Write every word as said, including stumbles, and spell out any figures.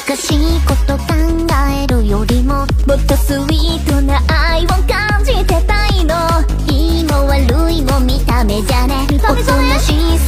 難しいこと考えるよりももっとスイートな愛を感じてたいの。いいも悪いも見た目じゃね、おとなしい